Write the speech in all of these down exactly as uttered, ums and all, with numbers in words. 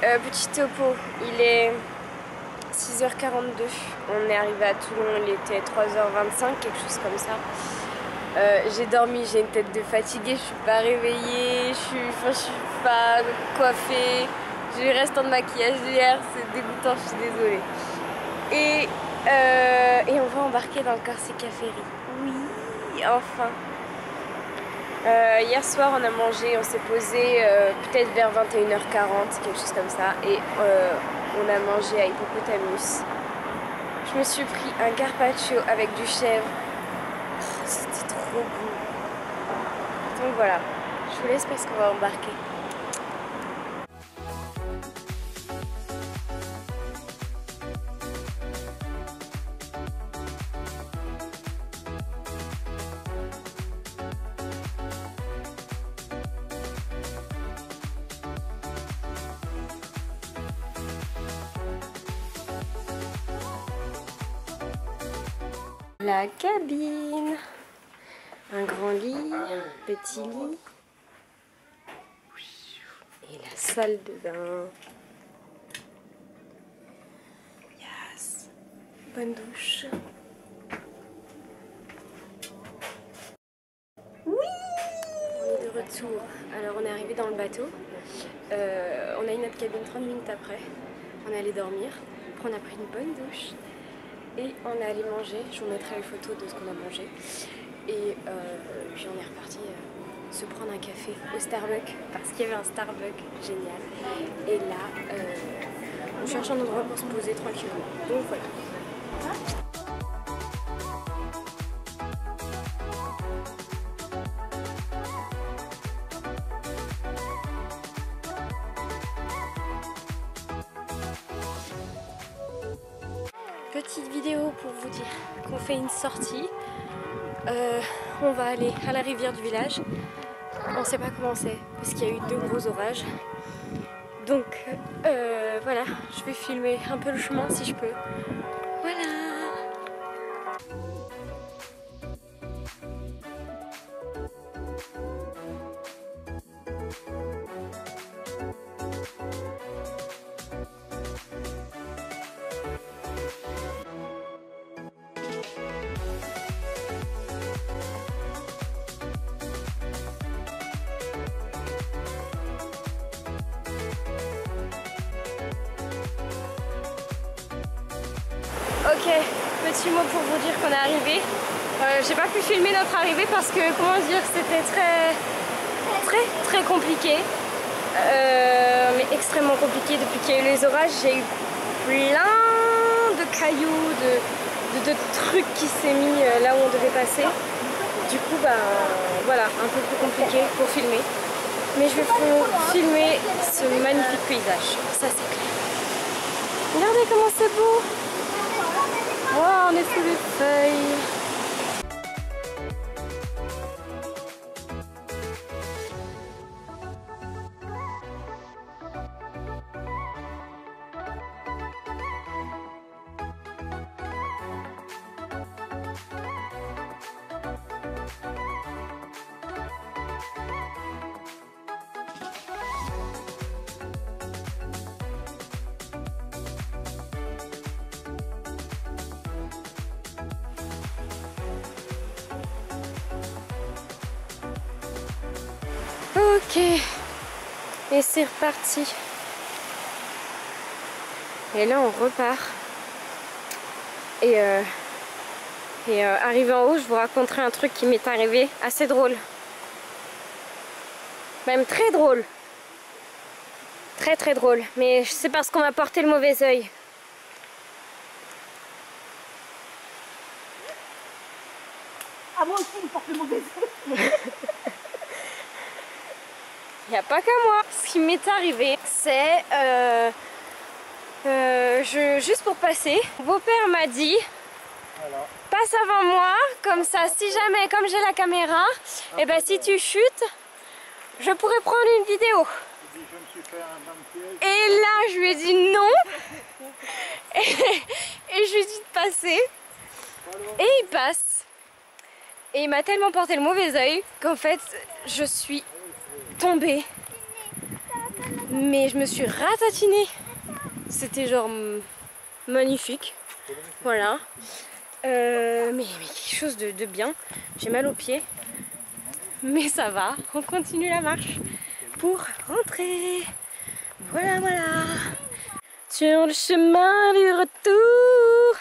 Euh, petit topo, il est six heures quarante-deux. On est arrivé à Toulon, il était trois heures vingt-cinq, quelque chose comme ça. Euh, j'ai dormi, j'ai une tête de fatiguée, je suis pas réveillée, je suis, enfin, je suis pas coiffée, j'ai le restant de maquillage d'hier, c'est dégoûtant, je suis désolée. Et, euh, et on va embarquer dans le Corsica Ferry. Oui, enfin. Euh, hier soir on a mangé, on s'est posé euh, peut-être vers vingt et une heures quarante, quelque chose comme ça, et euh, on a mangé à Hippopotamus. Je me suis pris un carpaccio avec du chèvre. Oh, c'était trop bon. Donc voilà, je vous laisse parce qu'on va embarquer. La cabine, un grand lit, petit lit et la salle de bain. Yes. Bonne douche. Oui. On est de retour. Alors on est arrivé dans le bateau. Euh, on a eu notre cabine trente minutes après. On est allé dormir. Après on a pris une bonne douche. Et on est allé manger, je vous mettrai les photos de ce qu'on a mangé. Et euh, puis on est reparti euh, se prendre un café au Starbucks, parce qu'il y avait un Starbucks génial. Et là, euh, on cherche un endroit pour se poser tranquillement. Donc voilà. Petite vidéo pour vous dire qu'on fait une sortie. Euh, on va aller à la rivière du village. On sait pas comment c'est parce qu'il y a eu deux gros orages. Donc euh, voilà, je vais filmer un peu le chemin si je peux. Voilà. Ok, petit mot pour vous dire qu'on est arrivé. Euh, J'ai pas pu filmer notre arrivée parce que, comment dire, c'était très, très, très compliqué. Euh, mais extrêmement compliqué depuis qu'il y a eu les orages. J'ai eu plein de cailloux, de, de, de trucs qui s'est mis là où on devait passer. Du coup, bah, voilà, un peu plus compliqué pour filmer. Mais je vais filmer ce magnifique paysage, ça c'est clair. Regardez comment c'est beau! Oh, on est sous les feuilles. Ok, et c'est reparti. Et là on repart. Et, euh, et euh, arrivé en haut, je vous raconterai un truc qui m'est arrivé assez drôle. Même très drôle. Très très drôle. Mais c'est parce qu'on m'a porté le mauvais œil. Ah, moi aussi, il me porte le mauvais œil. Il n'y a pas qu'à moi. Ce qui m'est arrivé, c'est euh, euh, je, juste pour passer, mon beau-père m'a dit voilà. Passe avant moi, comme ça, si jamais, comme j'ai la caméra, et ben si tu chutes, je pourrais prendre une vidéo. Et là, je lui ai dit non. et, et je lui ai dit de passer. Et il passe. Et il m'a tellement porté le mauvais œil qu'en fait, je suis tombée Mais je me suis ratatinée. C'était genre magnifique. Voilà. Euh, mais, mais quelque chose de, de bien. J'ai mal aux pieds. Mais ça va. On continue la marche pour rentrer. Voilà, voilà. Sur le chemin du retour.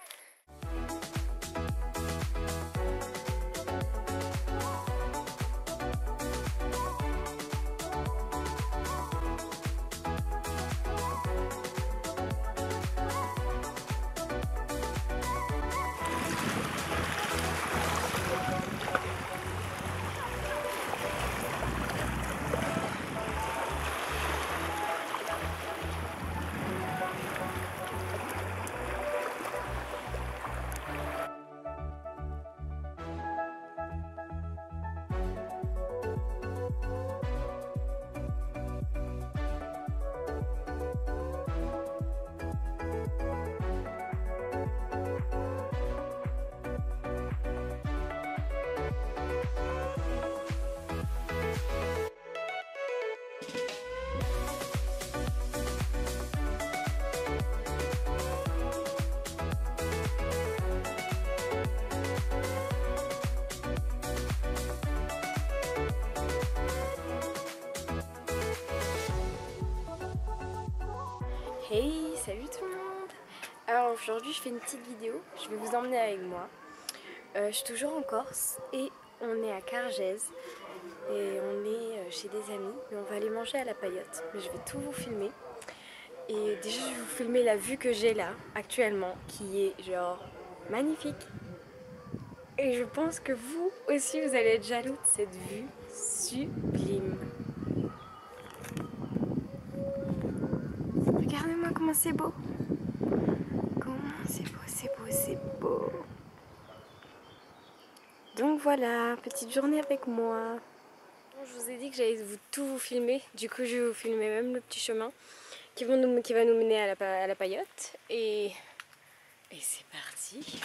Hey, salut tout le monde. Alors aujourd'hui je fais une petite vidéo, je vais vous emmener avec moi. Euh, je suis toujours en Corse et on est à Cargèse et on est chez des amis, mais on va aller manger à la paillote. Mais je vais tout vous filmer. Et déjà je vais vous filmer la vue que j'ai là actuellement, qui est genre magnifique. Et je pense que vous aussi vous allez être jaloux de cette vue sublime. Regardez-moi comment c'est beau. Comment c'est beau, c'est beau, c'est beau. Donc voilà, petite journée avec moi. Je vous ai dit que j'allais vous, tout vous filmer. Du coup, je vais vous filmer même le petit chemin qui, vont nous, qui va nous mener à la, à la paillote. Et, et c'est parti.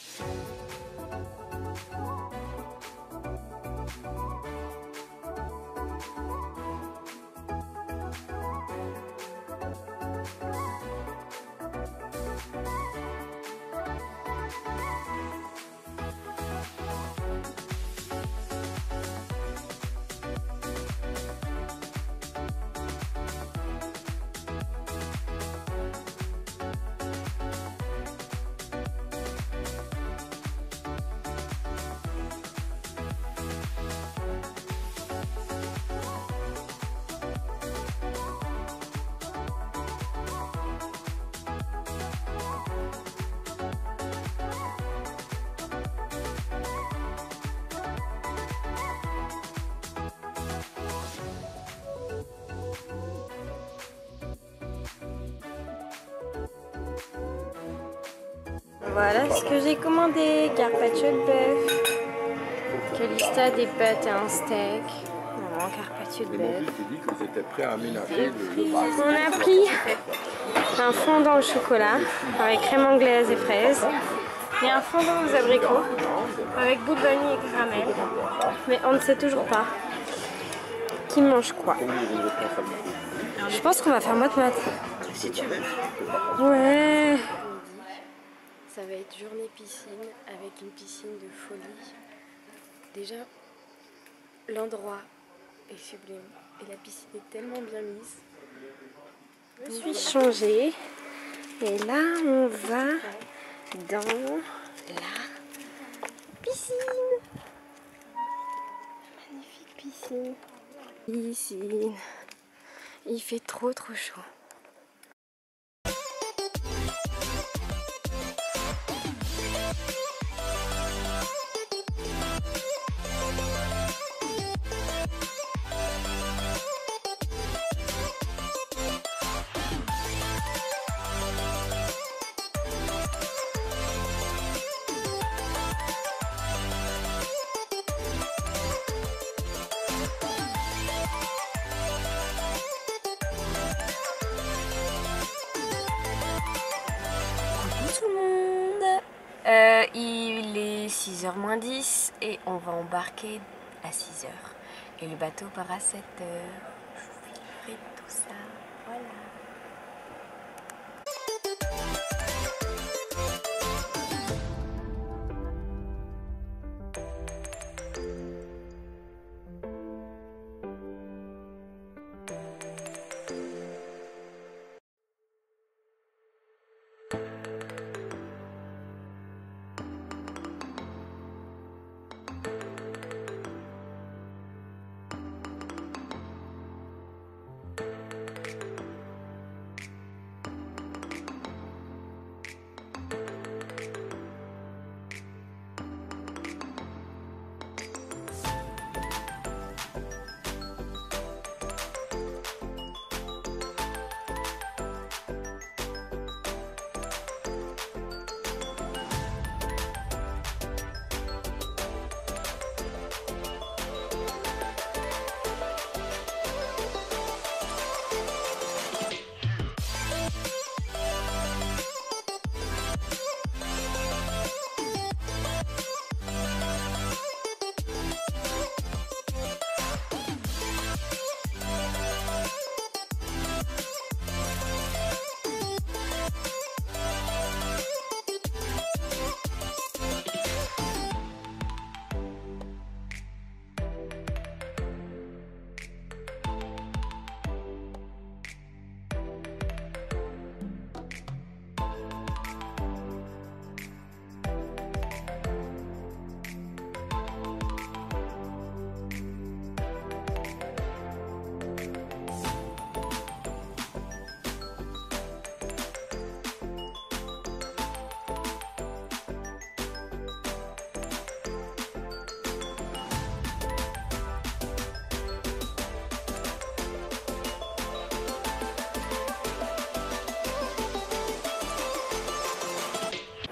Voilà ce que j'ai commandé, carpaccio de bœuf, Calista des pâtes et un steak, non, carpaccio de bœuf. On a pris un fondant au chocolat avec crème anglaise et fraises et un fondant aux abricots avec boule de vanille et caramel, mais on ne sait toujours pas qui mange quoi. Je pense qu'on va faire moite-moite. Si tu veux. Ouais. Ça va être journée piscine avec une piscine de folie. Déjà, l'endroit est sublime et la piscine est tellement bien mise. Je me suis changée et là on va dans la piscine. Magnifique piscine. Piscine. Il fait trop trop chaud. Euh, il est six heures moins dix et on va embarquer à six heures. Et le bateau part à sept heures. Je vous filmerai tout ça.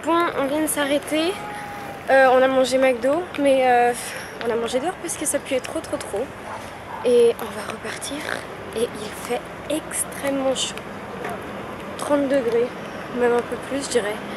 Bon, on vient de s'arrêter. Euh, on a mangé McDo, mais euh, on a mangé dehors parce que ça puait trop trop trop. Et on va repartir. Et il fait extrêmement chaud. trente degrés, même un peu plus je dirais.